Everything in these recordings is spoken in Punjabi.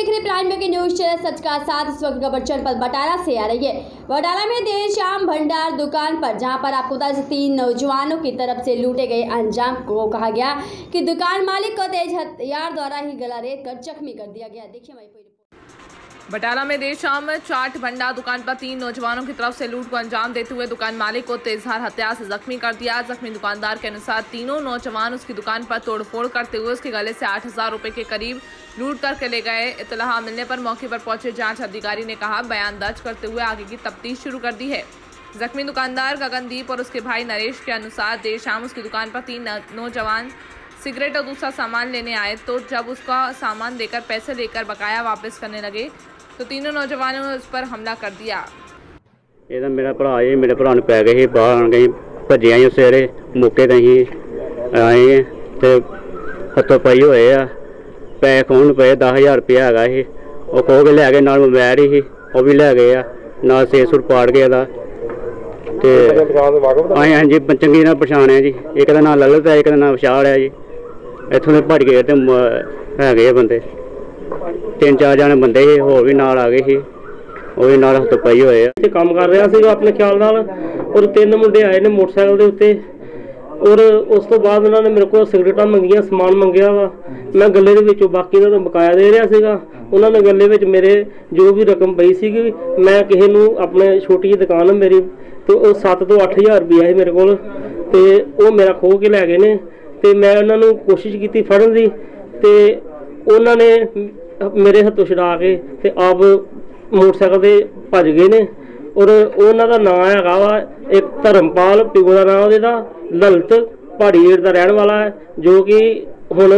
देख रहे प्राइम ब्रेकिंग न्यूज चैनल सच का साथ। इस वक्त खबर जनपद बटाला से आ रही है। बटाला में देर शाम भंडार दुकान पर, जहां पर आपको बता दें 3 नौजवानों की तरफ से लूटे गए अंजाम को कहा गया कि दुकान मालिक को तेज हथियार द्वारा ही गला रेत कर जख्मी कर दिया गया। देखिए हमारी पूरी बटाला में देर शाम चाट भंडार दुकान पर 3 नौजवानों की तरफ से लूट को अंजाम देते हुए दुकान मालिक को तेजधार हथियार से जख्मी कर दिया। जख्मी दुकानदार के अनुसार तीनों नौजवान उसकी दुकान पर तोड़फोड़ करते हुए उसके गले से 8,000 रुपए के करीब लूट करके ले गए। इत्तला मिलने पर मौके पर पहुंचे जांच अधिकारी ने कहा बयान दर्ज करते हुए आगे की तफ्तीश शुरू कर दी है। जख्मी दुकानदार गगनदीप और उसके भाई नरेश के अनुसार देर शाम उसकी दुकान पर 3 नौजवान सिगरेट और दूसरा सामान लेने आए, तो जब उसका सामान देकर पैसे लेकर बकाया वापस करने लगे तो तीनों नौजवानों ने उस पर हमला कर दिया। ਇਹਦਾ ਮੇਰਾ ਭਰਾ ਹੈ, ਮੇਰੇ ਭਰਾ ਨੂੰ ਪੈ ਗਏ ਸੀ, ਬਾਹਰ ਗਏ ਭੱਜਿਆ ਹੀ ਸਵੇਰੇ ਮੌਕੇ ਤੇ ਹੀ ਆਏ ਤੇ ਹੱਥੋਂ ਪਈ ਹੋਏ ਆ ਪੈਸੇ ਖੋਣ ਪਏ 10,000 ਰੁਪਇਆ ਹੈਗਾ ਸੀ, ਉਹ ਖੋ ਕੇ ਲੈ ਗਏ, ਨਾਲ ਮੋਬਾਈਲ ਹੀ ਉਹ ਵੀ ਲੈ ਗਏ ਆ, ਨਾਲ ਸੇਸੁਰ ਪਾੜ ਗਿਆ ਦਾ ਤੇ ਆਏ ਹਾਂ ਜੀ ਚੰਗੀ ਨਾਲ ਪਛਾਣਿਆ ਜੀ। ਇੱਕ ਦਾ ਨਾਂ ਲਲਿਤ ਹੈ, ਇੱਕ ਦਾ ਨਾਂ ਵਿਸ਼ਾਲ ਹੈ ਜੀ। ਇੱਥੋਂ ਦੇ ਭੱਜ ਗਏ ਤੇ ਹੈਗੇ ਆ ਬੰਦੇ 3-4 ਜਣੇ ਬੰਦੇ ਸੀ, ਹੋਰ ਵੀ ਨਾਲ ਆ ਗਏ ਸੀ, ਉਹ ਵੀ ਨਾਲ ਹੱਥ ਪਈ ਹੋਏ ਆ। ਤੇ ਕੰਮ ਕਰ ਰਿਹਾ ਸੀਗਾ ਆਪਣੇ ਖਿਆਲ ਨਾਲ, ਔਰ 3 ਮੁੰਡੇ ਆਏ ਨੇ ਮੋਟਰਸਾਈਕਲ ਦੇ ਉੱਤੇ, ਔਰ ਉਸ ਤੋਂ ਬਾਅਦ ਉਹਨਾਂ ਨੇ ਮੇਰੇ ਕੋਲ ਸਿਗਰਟਾਂ ਮੰਗੀਆਂ, ਸਮਾਨ ਮੰਗਿਆ ਵਾ। ਮੈਂ ਗੱਲੇ ਦੇ ਵਿੱਚੋਂ ਬਾਕੀ ਇਹਨਾਂ ਨੂੰ ਬਕਾਇਆ ਦੇ ਰਿਹਾ ਸੀਗਾ। ਉਹਨਾਂ ਨੇ ਗੱਲੇ ਵਿੱਚ ਮੇਰੇ ਜੋ ਵੀ ਰਕਮ ਪਈ ਸੀਗੀ, ਮੈਂ ਕਿਸੇ ਨੂੰ ਆਪਣੇ ਛੋਟੀ ਜਿਹੀ ਦੁਕਾਨ ਹੈ ਮੇਰੀ, ਤੇ ਉਹ 7 ਤੋਂ 8,000 ਰੁਪਇਆ ਸੀ ਮੇਰੇ ਕੋਲ, ਤੇ ਉਹ ਮੇਰਾ ਖੋਹ ਕੇ ਲੈ ਗਏ ਨੇ। ਤੇ ਮੈਂ ਉਹਨਾਂ ਨੂੰ ਕੋਸ਼ਿਸ਼ ਕੀਤੀ ਫੜਨ ਦੀ, ਤੇ ਉਹਨਾਂ ਨੇ ਮੇਰੇ ਹੱਥੋਂ ਛੁਡਾ ਕੇ ਤੇ ਆਪ ਮੋਟਰਸਾਈਕਲ ਤੇ ਭੱਜ ਗਏ ਨੇ। ਔਰ ਉਹਨਾਂ ਦਾ ਨਾਂ ਹੈਗਾ ਵਾ ਇੱਕ ਧਰਮਪਾਲ, ਪਿਓ ਦਾ ਨਾਂ ਉਹਦੇ ਦਾ ਲਲਿਤ, ਪਹਾੜੀ ਏੜ ਦਾ ਰਹਿਣ ਵਾਲਾ ਹੈ, ਜੋ ਕਿ ਹੁਣ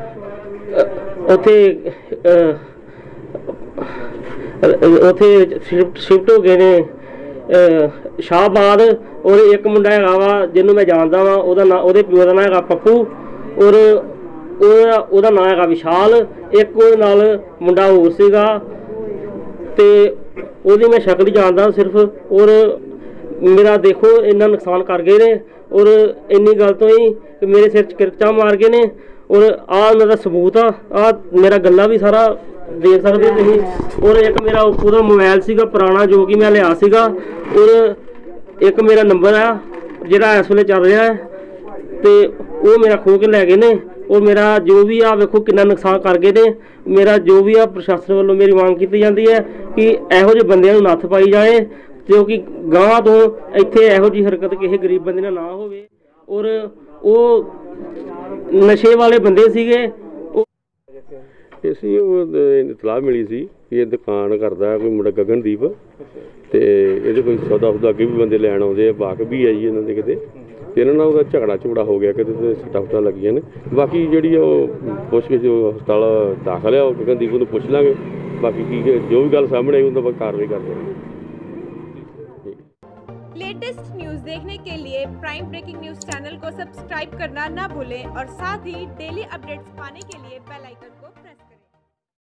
ਉੱਥੇ ਸ਼ਿਫਟ ਹੋ ਗਏ ਨੇ ਸ਼ਾਹਬਾਦ। ਔਰ ਇੱਕ ਮੁੰਡਾ ਹੈਗਾ ਵਾ ਜਿਹਨੂੰ ਮੈਂ ਜਾਣਦਾ ਵਾਂ, ਉਹਦਾ ਨਾਂ, ਉਹਦੇ ਪਿਓ ਦਾ ਨਾਂ ਹੈਗਾ ਪੱਪੂ, ਔਰ ਉਹਦਾ ਨਾਂ ਹੈਗਾ ਵਿਸ਼ਾਲ। ਇੱਕ ਉਹਦੇ ਨਾਲ ਮੁੰਡਾ ਹੋਰ ਸੀਗਾ ਤੇ ਉਹਦੀ ਮੈਂ ਸ਼ਕਲ ਹੀ ਜਾਣਦਾ ਸਿਰਫ। ਔਰ ਮੇਰਾ ਦੇਖੋ ਇੰਨਾ ਨੁਕਸਾਨ ਕਰ ਗਏ ਨੇ, ਔਰ ਇੰਨੀ ਗੱਲ ਤੋਂ ਹੀ ਕਿ ਮੇਰੇ ਸਿਰ 'ਚ ਕਿਰਚਾਂ ਮਾਰ ਗਏ ਨੇ। ਔਰ ਆਹ ਉਹਨਾਂ ਦਾ ਸਬੂਤ ਆ ਮੇਰਾ ਗੱਲਾ ਵੀ ਸਾਰਾ ਦੇਖ ਸਕਦੇ ਤੁਸੀਂ। ਔਰ ਇੱਕ ਮੇਰਾ ਉਹਦਾ ਮੋਬਾਈਲ ਸੀਗਾ ਪੁਰਾਣਾ, ਜੋ ਕਿ ਮੈਂ ਲਿਆ ਸੀਗਾ। ਔਰ ਇੱਕ ਮੇਰਾ ਨੰਬਰ ਆ ਜਿਹੜਾ ਇਸ ਵੇਲੇ ਚੱਲ ਰਿਹਾ ਹੈ, ਤੇ ਉਹ ਮੇਰਾ ਖੋਹ ਕੇ ਲੈ ਗਏ ਨੇ। ਔਰ ਮੇਰਾ ਜੋ ਵੀ ਆ ਵੇਖੋ ਕਿੰਨਾ ਨੁਕਸਾਨ ਕਰ ਗਏ ਨੇ। ਮੇਰਾ ਜੋ ਵੀ ਆ ਪ੍ਰਸ਼ਾਸਨ ਵੱਲੋਂ ਮੇਰੀ ਮੰਗ ਕੀਤੀ ਜਾਂਦੀ ਹੈ ਕਿ ਇਹੋ ਜਿਹੇ ਬੰਦਿਆਂ ਨੂੰ ਨੱਥ ਪਾਈ ਜਾਏ, ਕਿਉਂਕਿ ਗਾਂਹ ਤੋਂ ਇੱਥੇ ਇਹੋ ਜਿਹੀ ਹਰਕਤ ਕਿਸੇ ਗਰੀਬ ਬੰਦੇ ਨਾਲ ਨਾ ਹੋਵੇ। ਔਰ ਉਹ ਨਸ਼ੇ ਵਾਲੇ ਬੰਦੇ ਸੀਗੇ। ਅਸੀਂ ਉਹ ਇਤਲਾਹ ਮਿਲੀ ਸੀ ਕਿ ਇਹ ਦੁਕਾਨ ਕਰਦਾ ਕੋਈ ਮੁੰਡਾ ਗਗਨਦੀਪ, ਤੇ ਇਹਦੇ ਕੋਈ ਸੌਦਾ ਸੁਦਾ ਅੱਗੇ ਵੀ ਬੰਦੇ ਲੈਣ ਆਉਂਦੇ ਆ, ਬਾਕ ਵੀ ਆ ਜੀ ਇਹਨਾਂ ਦੇ ਕਿਤੇ, ਤੇ ਇਹਨਾਂ ਨਾਲ ਉਹਦਾ ਝਗੜਾ ਹੋ ਗਿਆ, ਕਿਤੇ ਤੇ ਸੱਟਾਂ ਫੁੱਟਾਂ ਲੱਗੀਆਂ ਨੇ। ਬਾਕੀ ਜਿਹੜੀ ਉਹ ਪੁੱਛ ਕੇ ਜੋ ਹਸਪਤਾਲ ਦਾਖਲ ਆ, ਉਹ ਗਗਨਦੀਪ ਨੂੰ ਪੁੱਛ ਲਾਂਗੇ। ਬਾਕੀ ਕੀ ਜੋ ਵੀ ਗੱਲ सामने आई उन पर कार्रवाई कर देंगे। लेटेस्ट न्यूज देखने के लिए प्राइम ब्रेकिंग न्यूज चैनल को सब्सक्राइब करना ना भूलें और साथ ही डेली अपडेट्स पाने के लिए बेल आइकन को